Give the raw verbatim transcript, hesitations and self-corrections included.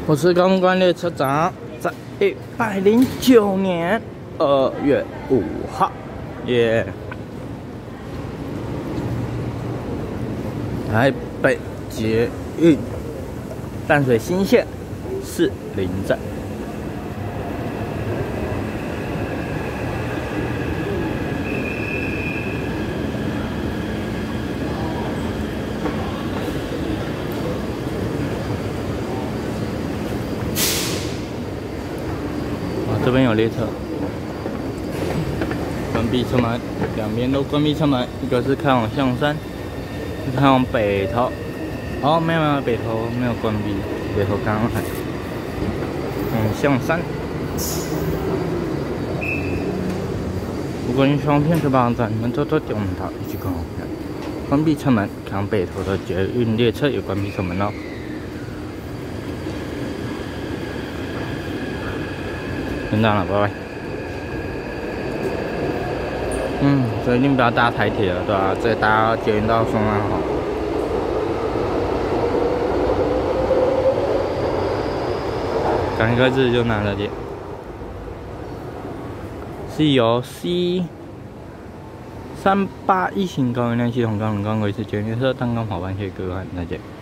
我是公关列车长，在一百零九年二月五号，耶、yeah 台北捷运淡水新线士林站。 这边有列车，关闭车门，两边都关闭车门。一个是开往象山，是开往北投。哦，没有没有，北投没有关闭，北投刚好。嗯，象山。如果你喜欢片车巴站，你们多多点我们到一起看。关闭车门，开往北投的捷运列车也关闭车门哦。 先这样了，拜拜。嗯，所以一定不要搭台铁了，对吧、啊？直接搭捷运到松安好。赶一个字就拿了点。是由 C 三八一型高运量系统刚刚维持捷运列车单刚跑班，谢谢各位，再见。